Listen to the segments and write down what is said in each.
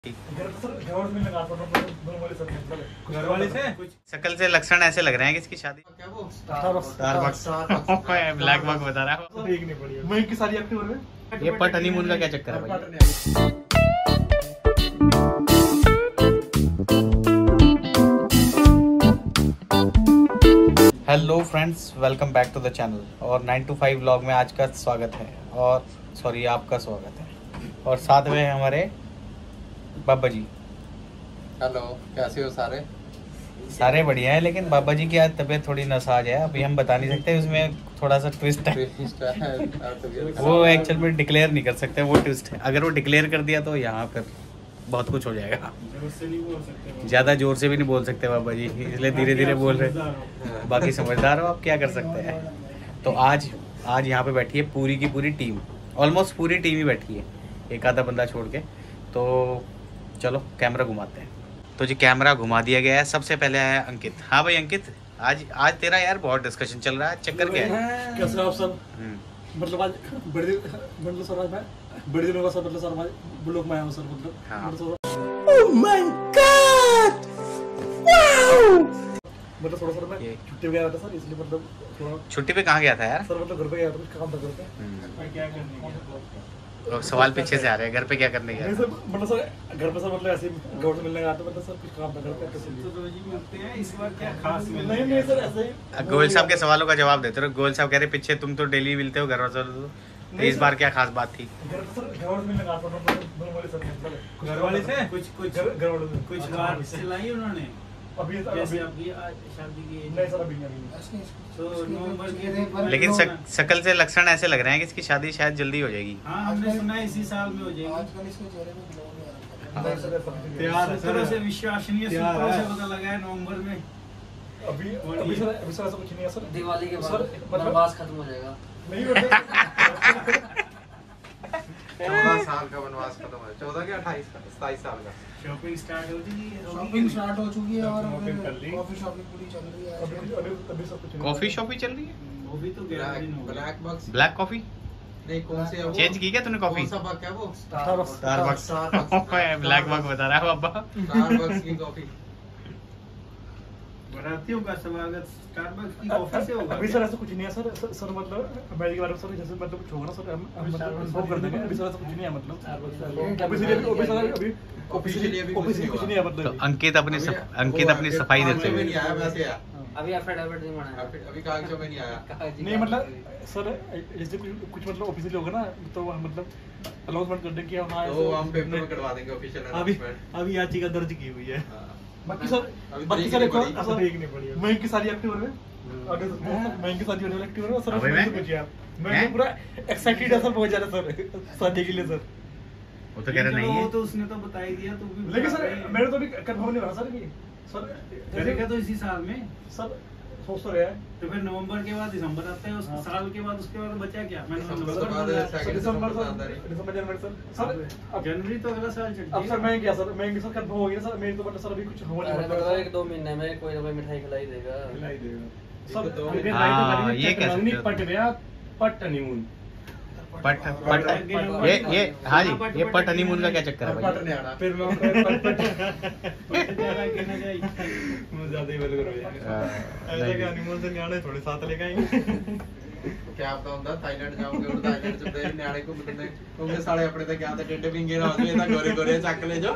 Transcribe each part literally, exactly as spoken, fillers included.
घर वाले से शकल से लक्षण ऐसे लग रहे हैं कि इसकी शादी क्या वो स्टारबक्स ब्लैक बक बता रहा है। ठीक नहीं पड़ी मैं की सारी एक्टिव में ये पट हनीमून का क्या चक्कर है भाई? Hello friends, welcome back to the channel और नाइन टू फाइव व्लॉग में आज का स्वागत है और सॉरी आपका स्वागत है और साथ में हमारे बाबा जी। हेलो, कैसे हो सारे? सारे बढ़िया है, लेकिन बाबा जी की आज तबीयत थोड़ी नासाज है, अभी हम बता नहीं सकते, उसमें थोड़ा सा ट्विस्ट है। वो एक्चुअल में डिक्लेयर नहीं कर सकते, वो ट्विस्ट है। अगर वो डिक्लेयर कर दिया तो यहाँ पर बहुत कुछ हो जाएगा। ज़्यादा जोर से भी नहीं बोल सकते बाबा जी, इसलिए धीरे धीरे बोल रहे। बाकी समझदार हो आप, क्या कर सकते हैं। तो आज आज यहाँ पे बैठी है पूरी की पूरी टीम, ऑलमोस्ट पूरी टीम ही बैठी है, एक आधा बंदा छोड़ के। तो चलो कैमरा घुमाते हैं। तो जी कैमरा घुमा दिया गया है। सबसे पहले आया अंकित। हाँ भाई अंकित, आज आज तेरा यार बहुत डिस्कशन चल रहा है, चक्कर क्या है? कैसे आप सब? मतलब आज बड़े मतलब सर आज मैं बड़े दिनों का सर मतलब सर आज ब्लॉग में आया हूं सर मतलब। हाँ। Oh my god, wow! मतलब थोड़ा सर मैं छुट्टी पे गया था सर, इसलिए मतलब थोड़ा। छुट्टी पे कहाँ गया था यार? सर मतलब घर पे गया था, कुछ काम था घर पे। मैं क्या करने गया? सवाल पीछे से आ रहे हैं, घर पे क्या करने गया? सर मतलब सर घर पे सर मतलब ऐसे गौर से मिलने गया था, मतलब सर कुछ काम था घर पे। तो रोज ही मिलते हैं, इस बार क्या खास मिलना? नहीं नहीं सर ऐसे ही। गोयल साहब के सवालों का जवाब देते रहो। गोयल साहब कह रहे पीछे तुम तो डेली मिलते हो घर वाले, तो इस बार क्या खास बात थी? घर सर घर मिलने गया था घर वाले से कुछ कुछ घर वाले से कुछ बात सिलाई उन्होंने अभी अभी आपकी शादी की नहीं सर अभी नहीं। तो नवंबर के लेकिन शकल से लक्षण ऐसे लग रहे हैं कि इसकी शादी शायद जल्दी हो जाएगी। हाँ हमने सुना है इसी साल में हो जाएगी। आजकल इसके चेहरे में ग्लो नहीं आ रहा। तैयार सूत्रों से विश्वसनीय सूत्रों से पता लगा है नवंबर में। अभी अभी सर अभी सर ऐसा कुछ नहीं है सर। दिवाली के बाद वनवास खत्म हो जाएगा। नहीं होता। चौदह साल का वनवास खत्म है। चौदह के अट्ठाईस का सताईस साल का शॉपिंग स्टार्ट हो चुकी है। शॉपिंग स्टार्ट हो चुकी है और कॉफी शॉपिंग पूरी चल रही है। अभी अभी अभी सब कुछ कॉफी शॉप ही चल रही है। वो भी तो ब्लैक बक्स ब्लैक कॉफी नहीं, कौन से चेंज की क्या तूने कॉफी? कौन सा बक है वो? स्टारबक्स स्टारबक्स ब्लैक बक बता रहा है बाबा। स्टारबक्स की कॉफी। बनातियों का स्वागत स्टारबक्स की कॉफी से होगा। अभी सर ऐसा कुछ नहीं है सर। सर मतलब अमेरिका के बारे में सर जैसे मतलब कुछ होगा ना सर, हम हम मतलब कर देंगे। अभी सर ऐसा कुछ नहीं है मतलब। ऑफिशियली अभी अभी ऑफिशियली अभी कुछ नहीं है मतलब। तो अंकित अपनी अंकित अपनी सफाई देते हुए नहीं आया वैसे यार। अभी एफिडेविट नहीं बना है, अभी कागजों में नहीं आया। नहीं मतलब सर जैसे कुछ कुछ मतलब ऑफिशियली होगा ना तो मतलब अनाउंसमेंट कर देंगे कि हम आए। तो हम पेपर में करवा देंगे ऑफिशियल अभी अभी याचिका दर्ज की हुई है। बाकी सर बाकी सर एक ऐसा ठीक नहीं पड़ी। मैं की सारी एक्टिव है और मैं की सारी वाली एक्टिव है सर। पूछिए आप, मैं पूरा एक्साइटेड है सर, बहुत ज्यादा सर शादी के लिए सर। वो तो कह रहे नहीं है, वो तो उसने तो बता ही दिया। तो भी लेकिन सर मेरे तो भी कंफर्म नहीं रहा सर कि सर करेगा तो इसी साल में सर। सोच तो रहा है तो फिर नवंबर के बाद दिसंबर आता है, उस साल के बाद उसके बाद बचा क्या? मैं दिसंबर दिसंबर जनवरी सर सर जनवरी तो अगला साल चढ़। अब सर मैं क्या सर मैं सर कंफर्म हो गया सर। मेरी तो मतलब सर अभी कुछ हो नहीं मतलब एक दो महीने में कोई ना कोई मिठाई खिलाई देगा खिलाई देगा सर। हाँ ये कैसे पट गया पट हनीमून पट पट ये ये हाँ जी ये पट हनीमून का क्या चक्कर है भाई? फिर मैं ज्यादा ही बोल करो यार। ऐसा कि हनीमून से न्याणे थोड़े साथ लेके आएंगे। क्या पता ਹੁੰਦਾ थाईलैंड जाओगे और थाईलैंड ਚ ਤੇ ਨਿਆਣੇ ਘੁੰਮਦੇ ਨੇ ਉਹਦੇ ਸਾਲੇ ਆਪਣੇ ਤੇ ਕਿਹਾ ਤੇ ਟੇਡੇ ਪਿੰਗੇ ਨਾ ਹੋਵੇ ਤਾਂ ਗੋਰੇ ਗੋਰੇ ਚੱਕ ਲੈ ਜੋ।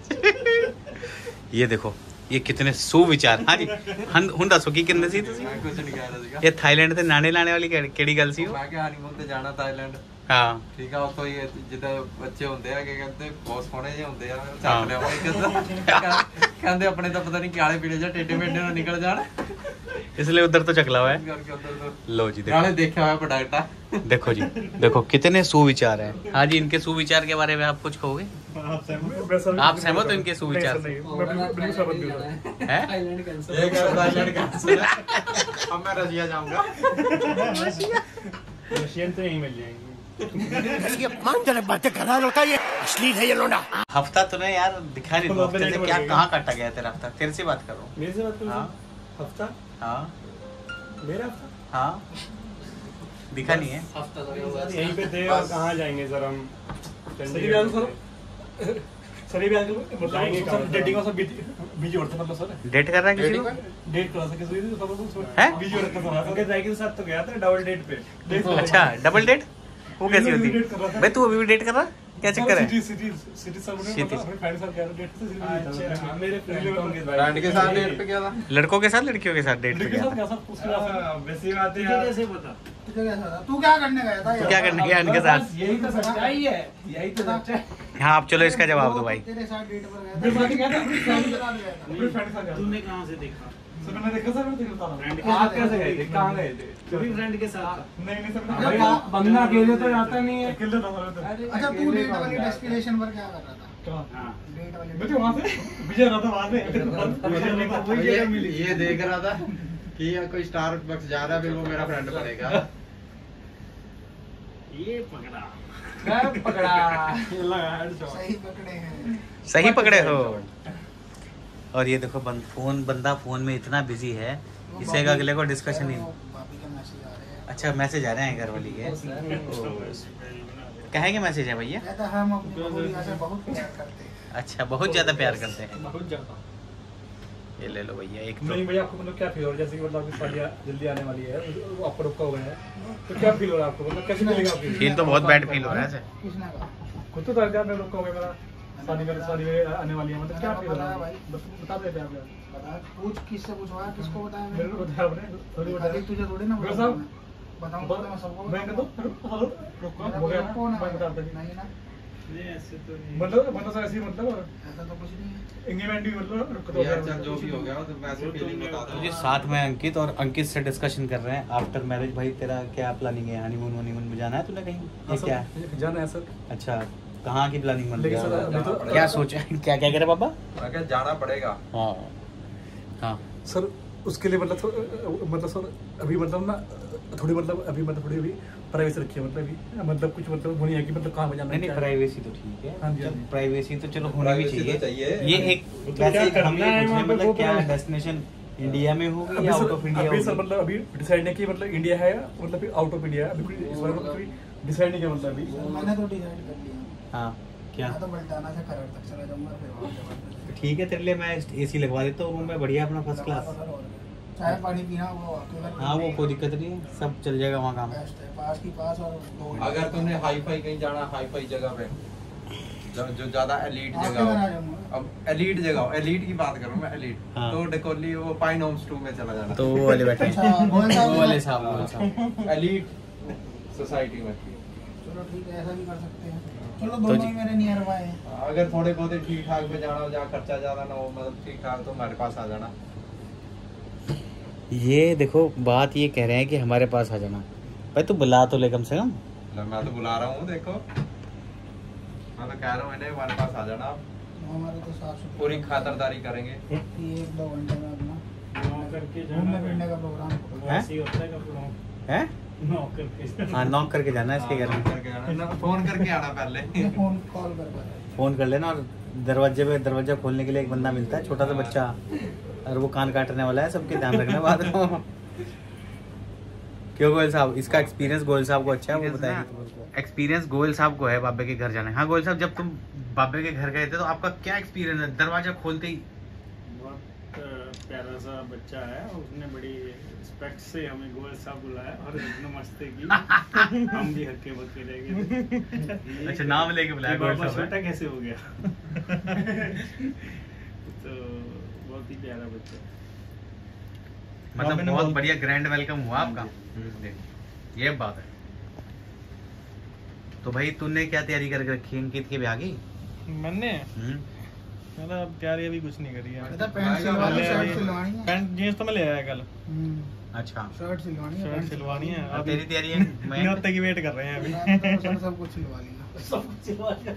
ये देखो ये कितने सुविचार। हाँ जी ਹੁਣ ਦੱਸੋ ਕੀ ਕਹਿੰਦੇ ਸੀ ਤੁਸੀਂ? ਮੈਂ ਕੁਝ ਨਹੀਂ ਕਹਿ ਰਿਹਾ ਸੀਗਾ। ਇਹ ਥਾਈਲੈਂਡ ਤੇ ਨਾਣੇ ਲਾਣੇ ਵਾਲੀ ਕਿਹੜੀ ਗੱਲ ਸੀ? ਮੈਂ ਕਿਹਾ ਹਨੀਮੂਨ ਤੇ ਜਾਣਾ ਥਾਈਲੈਂਡ। ਹਾਂ ਠੀਕ ਆ, ਉੱਥੋਂ ਹੀ ਜਿੱਦਾਂ ਬੱਚੇ ਹੁੰਦੇ ਆ ਕਿ ਕਹਿੰਦੇ ਬਹੁਤ ਸੋਹਣੇ ਜਿਹੇ ਹੁੰਦੇ ਆ, ਚੱਕ ਲਿਆਵਾਂਗੇ ਕਿੱਦਾਂ। ਕਹਿੰਦੇ ਆਪਣੇ ਤਾਂ ਪਤਾ ਨਹੀਂ ਕਾਲੇ ਪੀਲੇ ਜਾਂ ਟੇਡੇ ਮੇਡੇ ਨੂੰ ਨਿਕਲ ਜਾਣ, इसलिए उधर तो चकला हुआ है। लो जी देखो, नाले देखा हुआ प्रोडक्ट है। देखो जी देखो कितने सुविचार हैं। हाँ जी इनके सुविचार के बारे में आप कुछ कहोगे? आप सहमत हो इनके सुविचार से? हैं? एक थाईलैंड कैंसिल है। अब मैं रशिया जाऊंगा। रशियन तो यहीं मिल जाएंगे। ये अपमानजनक बातें कर रहा है लड़का, ये अश्लील है ये लोना। हफ्ता तूने यार दिखा नहीं दो हफ्ते से, क्या कहाँ काटा गया तेरा हफ्ता? तेरे से बात करो। मेरे से बात करो। हाँ हफ्ता हाँ मेरा हफ्ता हाँ दिखा नहीं है। हफ्ता तो यहीं पे थे और कहाँ जाएंगे सर हम? सही बात सर सर ये भी आजकल मतलब डेटिंग का सब बिजी होते मतलब सर डेट कर रहा है किसी को? डेट करा सके सर तो हैं? बिजी हो रखा था उनके जाके साथ तो गया था डबल डेट पे। अच्छा डबल डेट वो कैसी होती है भाई? तू अभी भी डेट कर रहा क्या चक्कर है? सिटी सिटी सिटी सब ने सिटी। अपने फ्रेंड साथ गया डेट से सिटी। अच्छा मेरे फ्रेंड के फ्रेंड के साथ डेट पे गया था। लड़कों के साथ लड़कियों के साथ डेट पे के गया साथ था? क्या सब उसके साथ वैसी बात है कैसे पता तुझे कैसा था? तू क्या करने गया था? तू क्या करने गया इनके साथ? यही तो सच्चाई है यही तो सच्चाई। हाँ आप चलो इसका जवाब दो भाई। तेरे साथ डेट पर गया मेरे साथ गया था था। फ्रेंड के साथ गया था। अपने फ्रेंड के साथ गया था। तूने कहाँ से देखा? सर मैंने देखा सर मैं देखा था फ्रेंड के साथ कैसे गए थे कहां गए थे? पूरी फ्रेंड के साथ। नहीं नहीं सर भाई, भाई बंदा अकेले तो जाता नहीं है अकेले था सर। अच्छा तू डेट वाली डेस्टिनेशन पर क्या कर रहा था? कहां? हाँ डेट वाली मैं तो वहां से विजय रहा था वहां से वही जगह मिली। ये देख रहा था कि यार कोई स्टार बक्स जा रहा है फिर वो मेरा फ्रेंड बनेगा। ये पकड़ा मैं पकड़ा ये लगा हेडशॉट। सही पकड़े हैं। सही पकड़े हो। और ये देखो बंद फोन बंदा फोन में इतना बिजी है इसे का अगले को डिस्कशन ही। भाभी के मैसेज आ रहे हैं। अच्छा मैसेज आ रहे हैं घर वाली के? कहे के मैसेज है भैया? कहता है हम अपनी बबुलिया से बहुत प्यार करते हैं। अच्छा बहुत ज्यादा प्यार करते हैं। बहुत ज्यादा। ये ले लो भैया एक तो। नहीं भैया आपको मतलब क्या फील हो रहा है जैसे कि मतलब आपकी शादी जल्दी आने वाली है वो आपको रुका हुआ है तो क्या फील हो रहा है आपको मतलब कैसे मिलेगा आपको? फील तो बहुत बैड फील हो रहा है। किसने कहा? खुद तो दर्जा में रुका हुआ है मेरा शादी में शादी में आने वाली है मतलब क्या फील हो रहा है भाई? बस बता देते हैं आप बता पूछ किससे पूछवा किसको बताया मेरे को बताया आपने थोड़ी मैंने? बताया तुझे थोड़ी ना मेरे बताऊं साहब मैं। बताऊं तो मैं सबको मैं कहता हूं हेलो रुको मेरा हो कोई गया रुको ना मैं बता भाई। देता नहीं ना नहीं ऐसे तो नहीं। मतलब मतलब सर ऐसे ही मतलब और ऐसा तो कुछ नहीं है। एंगेजमेंट भी मतलब रुक तो यार चल जो भी हो गया तो मैं ऐसे फीलिंग बता मुझे दूं। साथ में अंकित और अंकित से डिस्कशन कर रहे हैं आफ्टर मैरिज। भाई तेरा क्या प्लानिंग है? हनीमून हनीमून में जाना है तूने कहीं? ये क्या है? जाना है सर अच्छा कहाँ की प्लानिंग बन रही लेकिन सर अभी तो है? क्या सोचा है? क्या क्या करे पापा? मैं क्या जाना पड़ेगा। हाँ हाँ सर उसके लिए मतलब थो- मतलब सर अभी मतलब ना थोड़ी मतलब अभी मतलब थोड़ी अभी प्राइवेसी रखी है मतलब अभी मतलब कुछ मतलब वो नहीं है कि मतलब कहाँ पे जाना नहीं नहीं क्या है। प्राइवेसी तो ठीक है। हाँ जी, हाँ जी। प्राइवेसी तो चलो होनी भी Privacy तो चाहिए। चाहिए। ये एक वो तो वैसे क्या एक हम करना ये है पूछ रहे वहाँ हैं पे मतलब वो क्या प्राइवेसी- डेस्टिनेशन इंडिया में होगी अभी या सर आउट ऑफ इंडिया अभी सर होगी? मतलब अभी डिसाइड नहीं कि मतलब इंडिया है या मतलब फिर आउट ऑफ इंडिया है अभी कोई इस बारे में कोई डिसाइड नहीं किया मतलब अभी सर मैंने तो डिसाइड कर लिया। हाँ क्या? मैं तो बल्टाना से खरड़ तक चला जाऊंगा फिर वहाँ से वापस। ठीक है तेरे लिए मैं एसी लगवा देता हूँ रूम में बढ़िया अपना फर्स्ट क्लास। सर और क्या। चाय पानी पीना वो आपके घर पे हाँ वो कोई दिक्कत नहीं है सब चल जाएगा वहाँ काम। बेस्ट है पास की पास और दो अगर तुमने हाई फाई कहीं जाना हाई फाई जगह पे जो जो ज्यादा एलीट आपके जगह घर आ हो, जाऊंगा। अब एलीट जगह हो, एलीट की बात करूं मैं एलीट हाँ। तो डेकोली वो पाइन होम्स टू में चला जाना तो वो वाले बैठे हैं। अच्छा गोयल साहब वो वाले साहब वो वाले साहब। एलीट सोसाइटी में। चलो ठीक है ऐसा भी कर सकते हैं। चलो तो दोनों जी- ही मेरे नियर बाय हैं। अगर थोड़े बहुत ठीक ठाक में जाना हो जहाँ खर्चा ज्यादा ना हो मतलब ठीक ठाक तो हमारे पास आ जाना। ये देखो बात ये कह रहे हैं कि हमारे पास आ जाना। भाई तू बुला तो ले कम से कम। मतलब मैं तो बुला रहा हूँ देखो मैं तो कह रहा हूँ इन्हें हमारे पास आ जाना आप हमारे तो साफ सुथरा पूरी खातरदारी करेंगे। ये एक दो घंटे में अपना नौ करके घूमने जाना फिरने का प्रोग्राम। हैं? ऐसे ही होता है कपड़ों हैं? नौ करके हाँ नॉक करके जाना है इसके घर में। फोन करके आना फोन करके आना पहले। ये फोन कॉल कर कर फोन कर लेना और दरवाजे पे दरवाजा खोलने के लिए एक बंदा मिलता है छोटा सा बच्चा और वो कान काटने वाला है सबके ध्यान रखना बाद में। क्यों गोयल साहब इसका एक्सपीरियंस गोयल साहब को अच्छा है वो बताइए। एक्सपीरियंस गोयल साहब को है बाबे के घर जाने। हाँ गोयल साहब जब तुम बाबे के घर गए थे तो आपका क्या एक्सपीरियंस है? दरवाजा खोलते ही बहुत अ, प्यारा सा बच्चा है उसने बड़ी रिस्पेक्ट से हमें गोयल साहब बुलाया और नमस्ते की। हम भी हक्के बक्के रह गए। अच्छा नाम लेके बुलाया कि गोयल बाबा साहब छोटा कैसे हो गया? तो बहुत ही प्यारा बच्चा है। मतलब बाबे ने बहुत बोल- बढ़िया ग्रैंड वेलकम हुआ आपका। ये बात है। तो भाई तूने क्या तैयारी करके रखी है अंकित के ब्याह की? मैंने हम्म, मतलब तैयारी अभी कुछ नहीं करी है। बेटा पैंट सिलवा लो शर्ट सिलवानी है। पैंट जींस तो मैं ले आया कल। हम्म, अच्छा शर्ट सिलवानी है शर्ट पैंट सिलवानी है और अभी। तेरी तैयारी है? मैं न्योते की वेट कर रहे हैं अभी। मैंने तो सब सब कुछ सिलवा लिया। सब कुछ सिलवा दिया।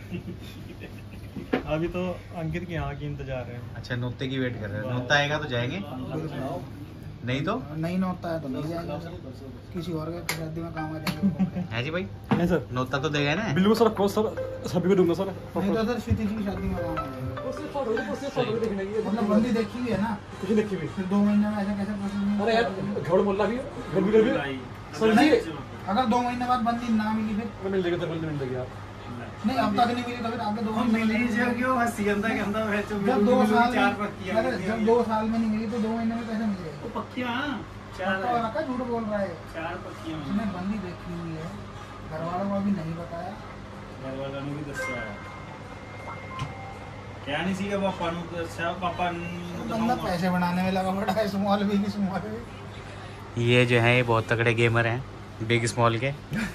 अभी तो अंकित की यहाँ की इंतजार है। अच्छा नोते की वेट कर रहे हैं। नोता आएगा तो जाएंगे नहीं तो नहीं ना होता है तो नहीं जाएगा सर। किसी और के शादी में काम आ जाएंगे वो कपड़े। है जी भाई नहीं सर नोता तो देगा ना। बिल्कुल सर कोर्स सर सभी को दूंगा सर नहीं तो सर क्षितिज की शादी में काम आ जाएगा। मतलब बंदी देखी हुई है ना कुछ देखी हुई। फिर दो महीने में ऐसा कैसे पसंद अरे यार नहीं झोड़ बोल रहा भी गर्मी गर्मी लाई। सर नहीं, जी अगर दो महीने बाद बंदी ना मिली फिर मिल जाएगा सर मिल जाएगी आप नहीं अब तक नहीं मिली तो फिर आगे दो हम मिली जो क्यों हंसी गंदा गंदा है जो जब दो साल चार पक्कियां अरे जब दो साल में नहीं मिली तो दो महीने में कैसे मिलेगी? तो पक्कियां चार तो रखा झूठ बोल रहा है। चार पक्कियां उसने बंदी देखी हुई है, घर वालों को अभी नहीं बताया। घर वालों ने भी दस्या क्या नहीं सीखा पापा नु दस्या पापा बंदा पैसे बनाने में लगा पड़ा है, स्मॉल बिग स्मॉल बिग। ये जो है ये बहुत तगड़े गेमर हैं बिग स्मॉल के।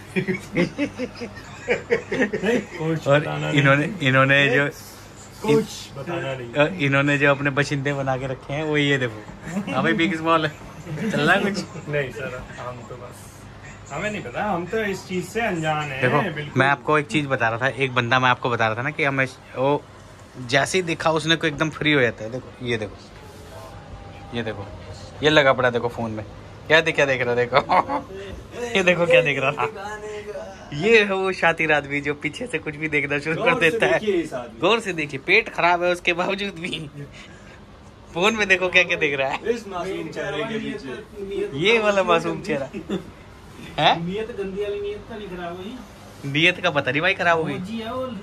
और इन्होंने इन्होंने जो कुछ बताना नहीं। इन्होंने जो अपने बशिंदे बना के रखे हैं वो ये देखो। हाँ भाई बिग स्मॉल चल रहा है कुछ नहीं सर, हम तो बस हमें नहीं पता, हम तो इस चीज से अनजान है। देखो बिल्कुल। मैं आपको एक चीज बता रहा था, एक बंदा मैं आपको बता रहा था ना कि हमें वो जैसे ही दिखा उसने को एकदम फ्री हो जाता है। देखो ये देखो ये देखो ये लगा पड़ा देखो फोन में क्या देख क्या देख रहा देखो ये देखो क्या देख रहा था। ये है वो शातिर आदमी जो पीछे से कुछ भी देखना शुरू कर देता है। गौर से देखिए पेट खराब है उसके बावजूद भी फोन में देखो क्या क्या देख रहा है। इस मासूम चेहरे के पीछे ये वाला मासूम चेहरा है। नियत गंदी वाली नियत का नहीं खराब हुई, नियत का पता नहीं भाई खराब हो गई। जी है वो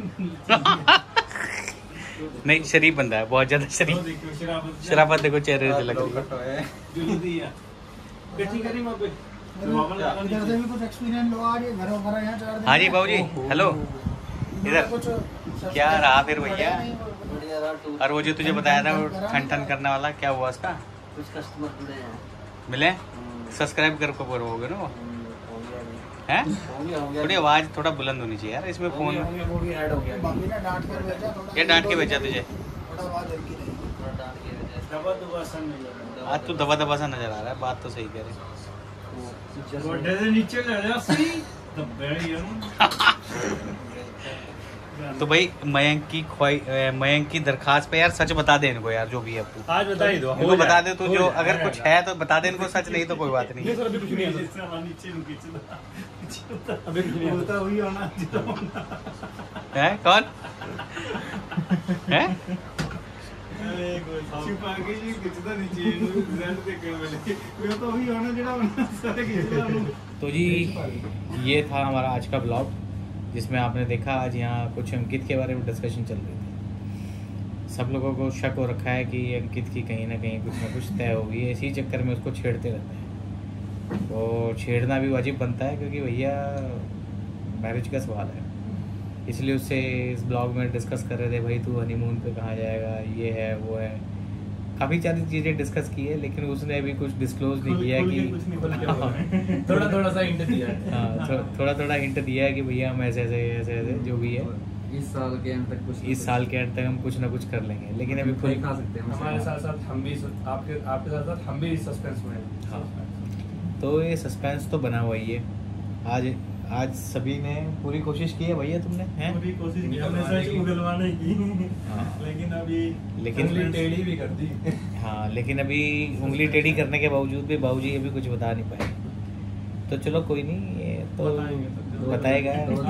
नहीं शरीफ बंदा है बहुत ज्यादा शरीफ। शराफत देखो चेहरे से लग रही है। गठी करी वहाँ पे इधर से भी कुछ एक्सपीरियंस लो आज ये घरों घर यहाँ चार दिन। हाँ जी बाबू जी हेलो इधर कुछ क्या रहा फिर भैया। और वो जो तुझे बताया था वो ठन ठन करने वाला क्या हुआ उसका? कुछ कस्टमर जुड़े हैं मिले सब्सक्राइब कर को करोगे ना वो हैं? होंगे होंगे थोड़ी आवाज थोड़ा बुलंद होनी चाहिए यार इसमें फोन। होंगे वो भी ऐड हो गया बाकी ने डांट कर भेजा थोड़ा। ये डांट के भेजा तुझे? थोड़ा आवाज हल्की रही। थोड़ा डांट के वजह से दबा दबा सन नहीं लगा। आज तू दबा दबा सा नजर आ रहा है, बात तो सही कह रही। गोड्डे से नीचे ले जा सही दबे यार। तो भाई मयंक की ख्वाही मयंक की दरखास्त पे यार सच बता दे इनको यार जो भी है तू आज बता ही दो। इनको बता दे तू जो अगर कुछ है तो बता दे इनको सच नहीं तो कोई बात नहीं। सर अभी कुछ नहीं है। नीचे नीचे अबे होता हुई होना है कौन है? छुपा के जी कितना नीचे रिजल्ट देखने वाले वो तो हुई होना जेड़ा सारे खींचदा। तो जी ये था हमारा आज का ब्लॉग जिसमें आपने देखा आज यहाँ कुछ अंकित के बारे में डिस्कशन चल रही थी। सब लोगों को शक हो रखा है कि अंकित की कहीं ना कहीं कुछ ना कुछ तय होगी है, इसी चक्कर में उसको छेड़ते रहते हैं। तो छेड़ना भी वाजिब बनता है क्योंकि भैया मैरिज का सवाल है, इसलिए उससे इस ब्लॉग में डिस्कस कर रहे थे भाई तू हनीमून पे कहाँ जाएगा, ये है वो है, काफ़ी सारी चीज़ें डिस्कस की है लेकिन उसने अभी कुछ डिस्क्लोज नहीं किया कि थोड़ा थोड़ा सा हिंट दिया है। हाँ थोड़ा थोड़ा हिंट दिया है कि भैया हम ऐसे ऐसे ऐसे ऐसे जो भी है इस साल के एंड तक कुछ इस साल के एंड तक हम कुछ ना कुछ कर लेंगे लेकिन अभी खुद खा सकते हैं हमारे साथ साथ हम भी आपके आपके साथ साथ हम भी सस्पेंस में हैं। हाँ तो ये सस्पेंस तो बना हुआ ही है। आज आज सभी ने पूरी कोशिश की है भैया तुमने हैं? पूरी कोशिश की हमने सच उगलवाने की हाँ। लेकिन अभी लेकिन उंगली टेढ़ी भी कर दी। हाँ लेकिन अभी उंगली टेढ़ी करने के बावजूद भी बाबूजी अभी कुछ बता नहीं पाए। तो चलो कोई नहीं ये तो बताएगा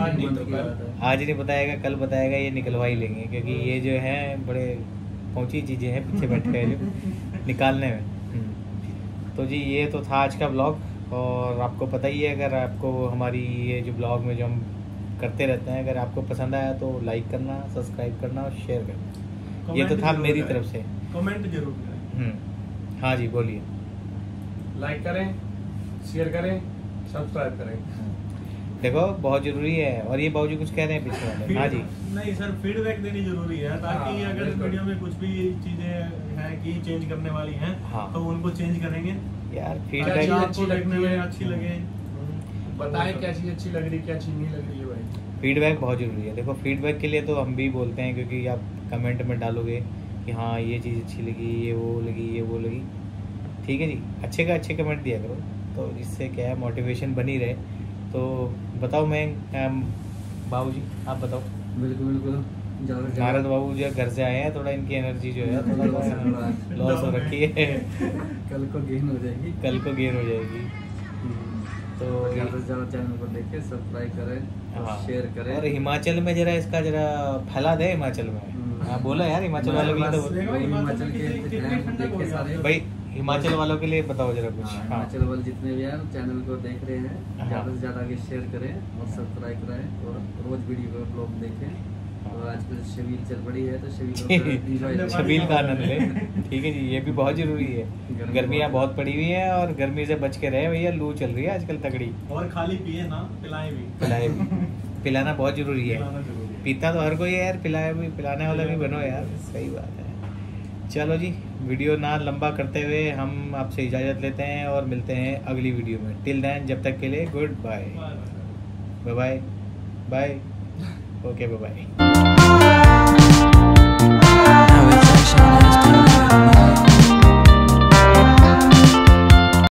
आज नहीं बताएगा कल बताएगा, ये निकलवा ही लेंगे क्योंकि ये जो है बड़े पहुंची चीज़ें हैं पीछे बैठे हैं जो निकालने में। तो जी ये तो था आज का ब्लॉग और आपको पता ही है अगर आपको हमारी ये जो ब्लॉग में जो हम करते रहते हैं अगर आपको पसंद आया तो लाइक करना सब्सक्राइब करना और शेयर करना। ये तो था मेरी तरफ से। कमेंट जरूर करें। हाँ जी बोलिए। लाइक करें शेयर करें सब्सक्राइब करें। देखो बहुत जरूरी है और ये बाबूजी कुछ कह रहे हैं पीछे वाले। हाँ जी नहीं सर फीडबैक देनी जरूरी है ताकि हाँ, अगर वीडियो में कुछ भी चीजें हैं कि चेंज करने वाली हैं हाँ। तो उनको चेंज करेंगे यार ताकि फीडबैक आपको देखने में अच्छी लगे। बताएं क्या चीज अच्छी लग रही क्या चीज नहीं लग रही है भाई। फीडबैक बहुत ज़रूरी है। देखो फीडबैक के लिए तो हम भी बोलते हैं क्योंकि आप कमेंट में डालोगे कि हाँ ये चीज़ अच्छी लगी ये वो लगी ये वो लगी ठीक है जी अच्छे का अच्छे कमेंट दिया करो तो इससे क्या है मोटिवेशन बनी रहे। तो बताओ मैं बाबू जी आप बताओ। बिल्कुल बिल्कुल नारद बाबू जो घर से आए हैं थोड़ा इनकी एनर्जी जो है थोड़ा लॉस हो रखी है कल को गेन हो जाएगी कल को गेन हो जाएगी। तो ज़्यादा से ज़्यादा चैनल को देख के सब्सक्राइब करें हाँ शेयर करें और हिमाचल में जरा इसका जरा फैला दे हिमाचल में हाँ बोला यार, हिमाचल वालों के लिए तो हिमाचल के देख के सारे भाई, हिमाचल वालों के लिए बताओ जरा कुछ। हाँ, हाँ हिमाचल वाले जितने भी हैं चैनल को देख रहे हैं, हाँ। ज़्यादा से ज़्यादा आगे शेयर करें और सब्सक्राइब कराएं और रोज वीडियो को ब्लॉग देखें। और आजकल शबील चल पड़ी है तो शबील छबील का आनंद ले, ठीक है जी, ये भी बहुत जरूरी है। गर्मियाँ बहुत पड़ी हुई हैं और गर्मी से बच के रहे भैया, लू चल रही है आजकल तगड़ी। और खाली पिए ना, पिलाए भी। पिलाए भी, पिलाना बहुत जरूरी है। पिलाना जरूरी है। पीता तो हर कोई है यार, पिलाए भी, पिलाने वाला भी बनो यार, सही बात है। चलो जी, वीडियो ना लंबा करते हुए हम आपसे इजाज़त लेते हैं और मिलते हैं अगली वीडियो में। टिल देन, जब तक के लिए good bye, bye bye bye, okay bye bye.